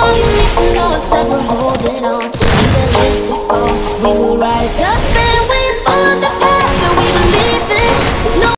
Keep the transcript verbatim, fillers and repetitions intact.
All you need to know is that we're holding on.